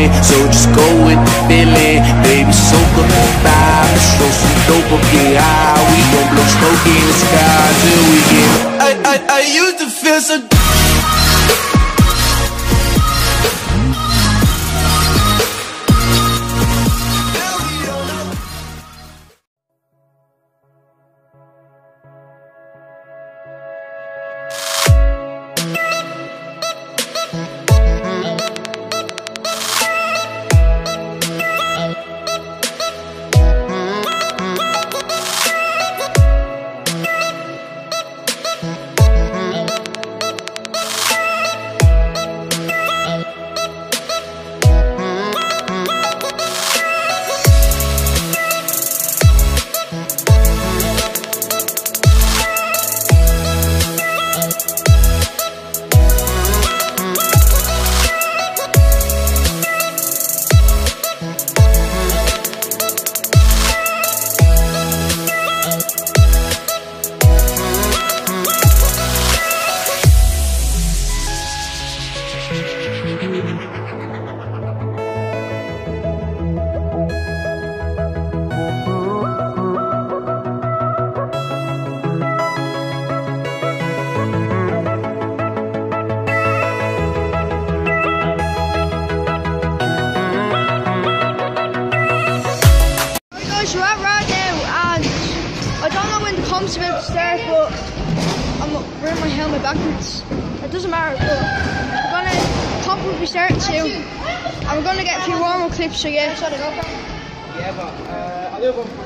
feeling. So just go with the feeling. Baby, soak up the vibe. Let's roll some dope up, get high. We gon' blow smoke in the sky till we get. I used to feel so. We're at right now, and I don't know when the comp's about to start, but I'm wearing my helmet backwards. It doesn't matter, but the comp will be starting soon, and we're gonna get a few warm-up clips. So yeah, shut it up. Yeah, but I'll do one.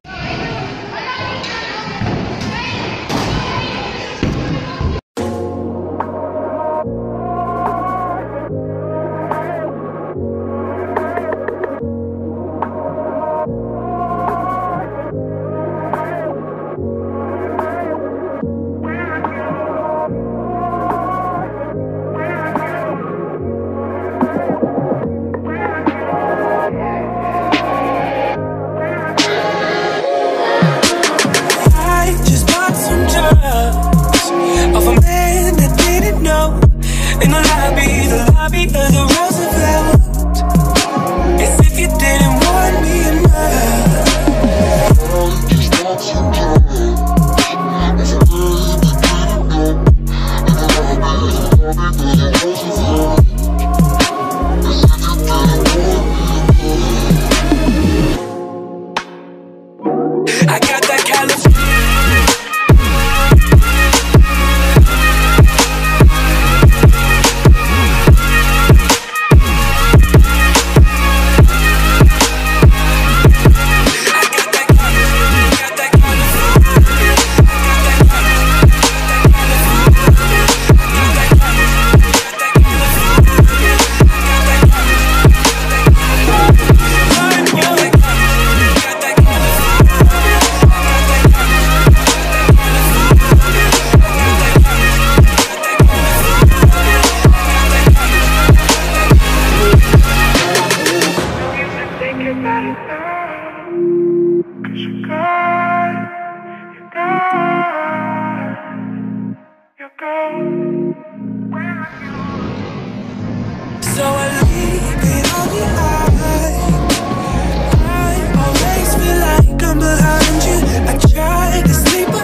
So I leave it on the eye. I always feel like I'm behind you. I try to sleep, but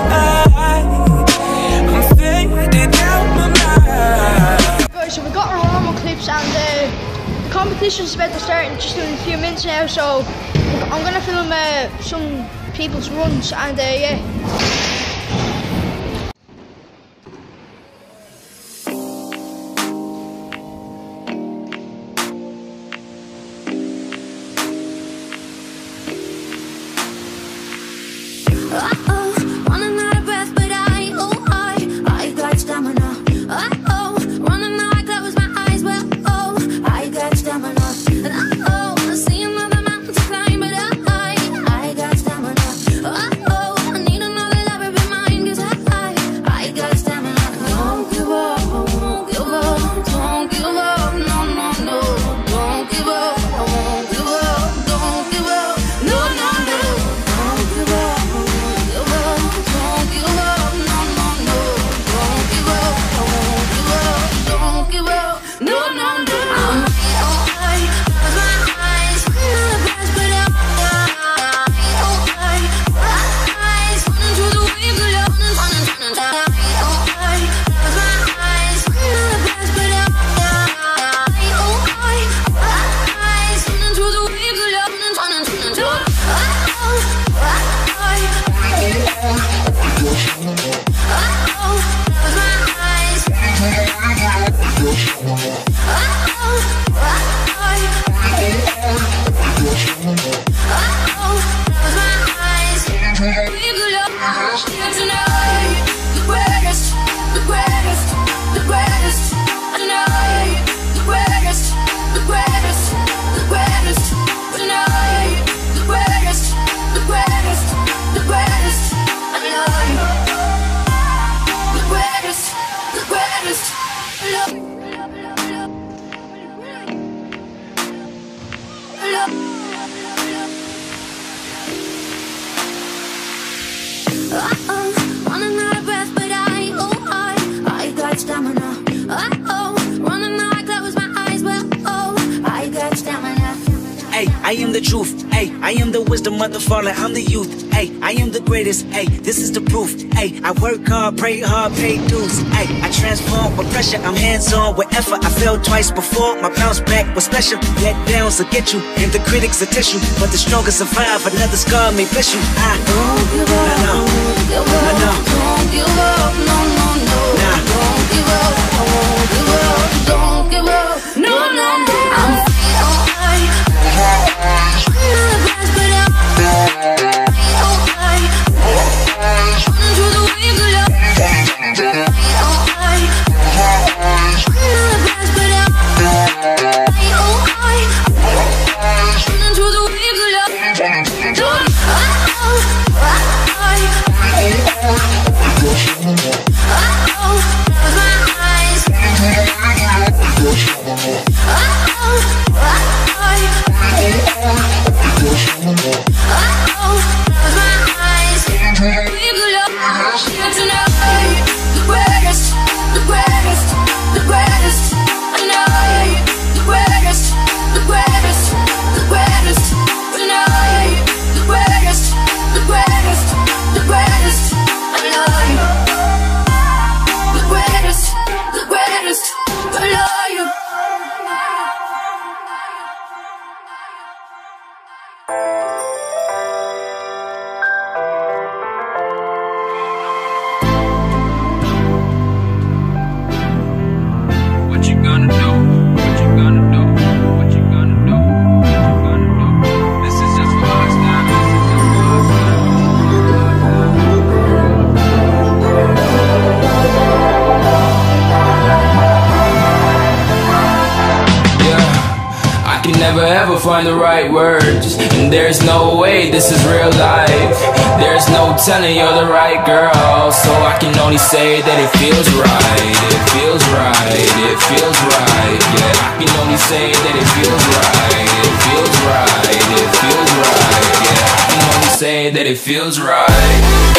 I'm faded out my mind. Right, so we got our warm-up clips, and the competition's about to start in just in a few minutes now. So I'm gonna film some people's runs, and yeah. Running out of breath, but I got stamina. Running out, I close my eyes, but I got stamina. And I see another mountain to climb, but I got stamina. I need another lover, Running out of breath, but I got stamina. Running out, I close my eyes, but I got stamina. Ay, I am the truth. Ay, I am the wisdom of the fallen. I'm the youth. Ay, I am the greatest. Ay, this is the proof. Ay, I work hard, pray hard, pay dues. Ay, I transform with pressure. I'm hands-on with effort. I fell twice before. My bounce back was special. Let downs will get you, and the critics will test you. But the strongest survive. Another scar may bless you. Don't give up. Don't give up. Don't give up. No, no, no. Don't give up. I won't give up. Don't give up. No, no, no. I'm find the right words, and there's no way this is real life. There's no telling you're the right girl, so I can only say that it feels right. It feels right, it feels right. Yeah, I can only say that it feels right. It feels right, it feels right. Yeah, I can only say that it feels right.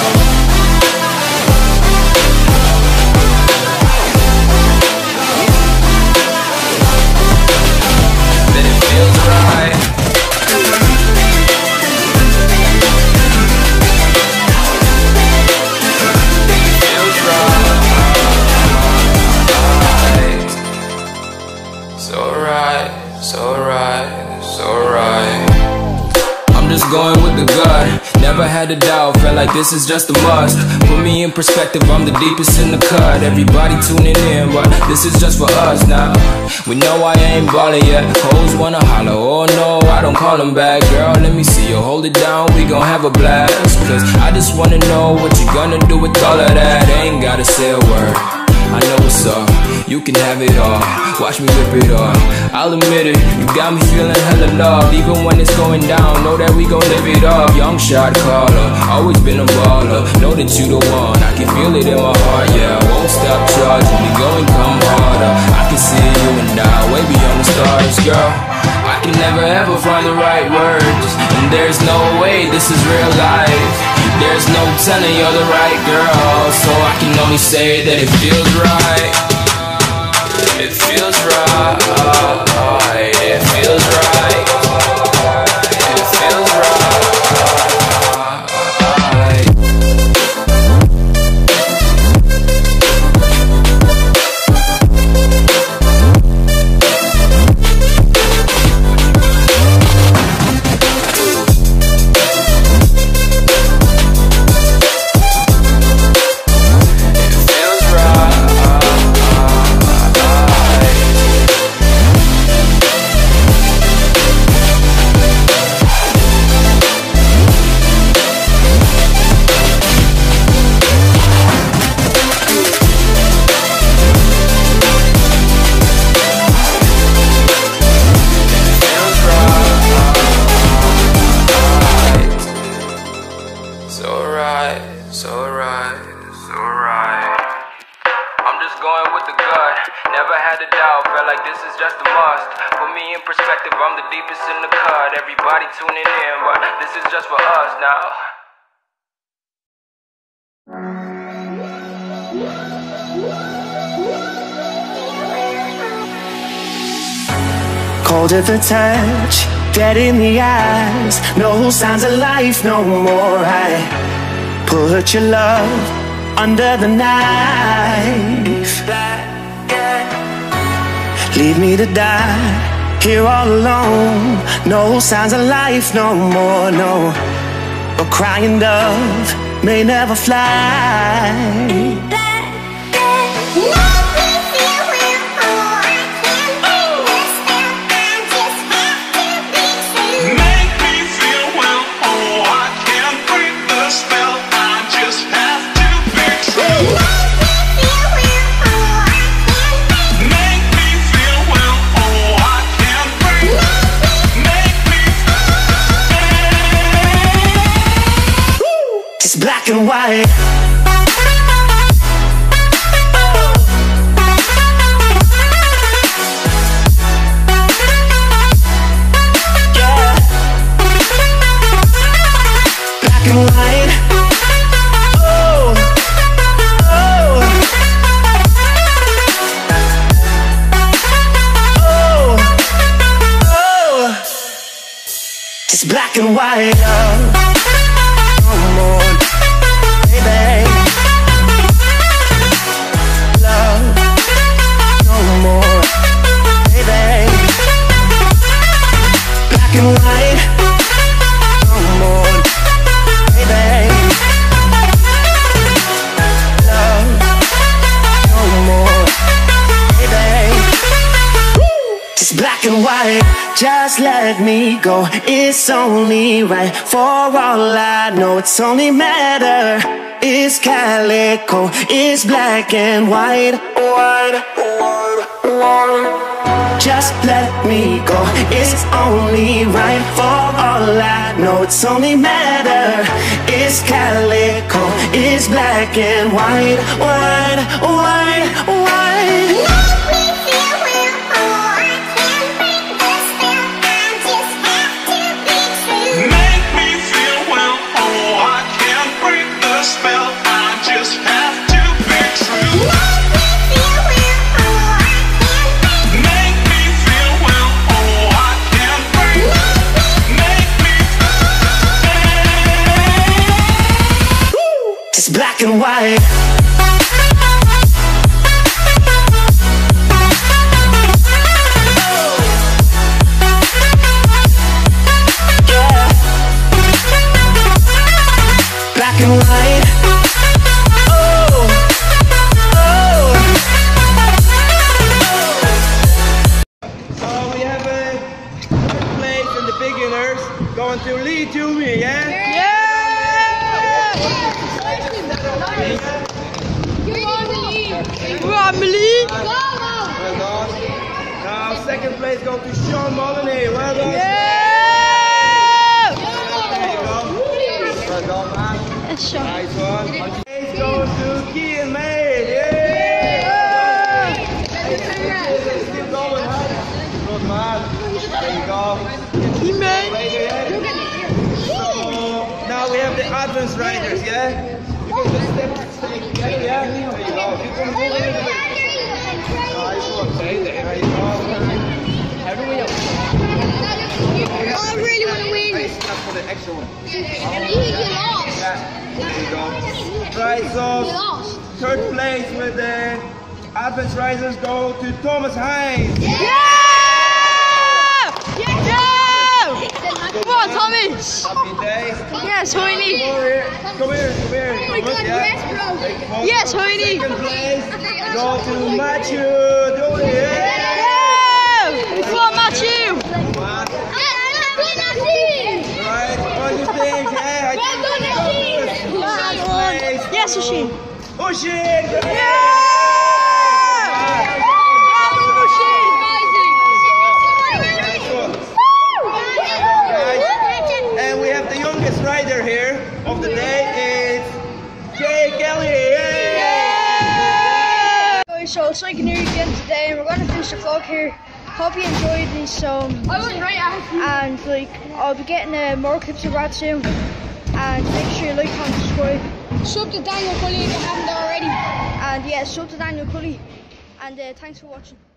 Going with the gut, never had a doubt, felt like this is just a must. Put me in perspective, I'm the deepest in the cut. Everybody tuning in, but this is just for us now. We know I ain't ballin' yet, hoes wanna holler, oh no, I don't call them back. Girl, let me see you hold it down, we gon' have a blast. Cause I just wanna know what you gonna do with all of that. Ain't gotta say a word, I know what's up, you can have it all. Watch me rip it off, I'll admit it, you got me feeling hella loved. Even when it's going down, know that we gon' live it up. Young shot caller, always been a baller. Know that you the one, I can feel it in my heart. Yeah, I won't stop charging me, go and come harder. I can see you and I, way beyond the stars, girl. I can never ever find the right words, and there's no way this is real life. There's no telling you're the right girl, so I can only say that it feels right. It feels right, it feels right, it feels right. perspective, I'm the deepest in the cut. Everybody tuning in, but this is just for us now. Cold at the touch, dead in the eyes, no signs of life no more. I put your love under the knife. Leave me to die here all alone. No signs of life no more, no. A crying dove may never fly. Black and white. Yeah. Black and white. Oh, oh, oh, oh. It's black and white. No more. Love, no more, baby. Black and white, no more, baby. Love, no more, baby. It's black and white. Just let me go. It's only right. For all I know, it's only matter. It's calico, it's black and white. White, white, white. Just let me go, it's only right. For all I know, it's only matter. It's calico, it's black and white. White, white, white. Black and white. Yeah. Black and white. Oh, oh. So we have a third place in the beginners going to lead to me, yeah? Yeah. Well done. Now second place goes to Cian. Well done. Yeah. There you go. Well done, man. That's Sean. Nice one. Place goes to Cian, mate. Yeah. Still going, huh? Good man. There you go. He made. So now we have the advance riders, yeah? You can just step together, yeah? There you go. You can move a little bit. Nice one. There you go. How do we I really want to win. That's for the extra one. You lost. Yeah. There you go. Right, so third place with the advance riders go to Thomas Hynes. Yeah! Come on, Thomas! Happy days. Yes, Hoyne! Come here. Oh my God, yes, bro! Yes, Hoyne! Second place go to Matthew Dooley. Yeah! Come on, Matthew! Right, what do you think? Yeah, I think Yes, Oisin! Oisin! Yeah! And we have the youngest rider here of the day. It's Kelly. So it's like near the end today, and we're going to finish the vlog here. hope you enjoyed this. And like, I'll be getting more clips of Brad soon. And make sure you like, comment, subscribe. Sub to Daniel Cully if you haven't already. And yeah, sub to Daniel Cully. And thanks for watching.